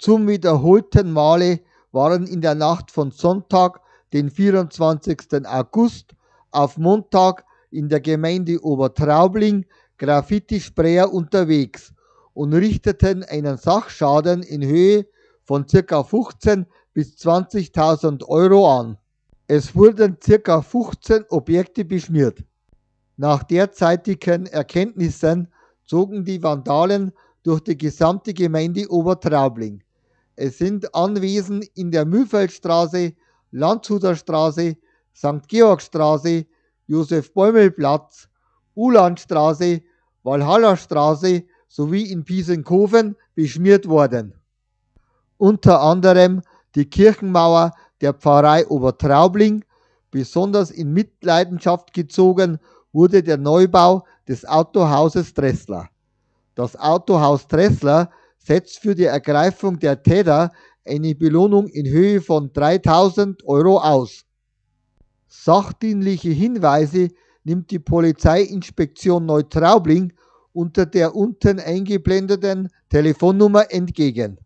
Zum wiederholten Male waren in der Nacht von Sonntag, den 24. August, auf Montag in der Gemeinde Obertraubling Graffiti-Sprayer unterwegs und richteten einen Sachschaden in Höhe von ca. 15.000 bis 20.000 Euro an. Es wurden ca. 15 Objekte beschmiert. Nach derzeitigen Erkenntnissen zogen die Vandalen durch die gesamte Gemeinde Obertraubling. Es sind Anwesen in der Mühlfeldstraße, Landshuter Straße, St. Georgstraße, Josef-Bäumel-Platz, Ulandstraße, Walhalla-Straße sowie in Piesenkofen beschmiert worden. Unter anderem die Kirchenmauer der Pfarrei Obertraubling. Besonders in Mitleidenschaft gezogen wurde der Neubau des Autohauses Dressler. Das Autohaus Dressler setzt für die Ergreifung der Täter eine Belohnung in Höhe von 3.000 Euro aus. Sachdienliche Hinweise nimmt die Polizeiinspektion Neutraubling unter der unten eingeblendeten Telefonnummer entgegen.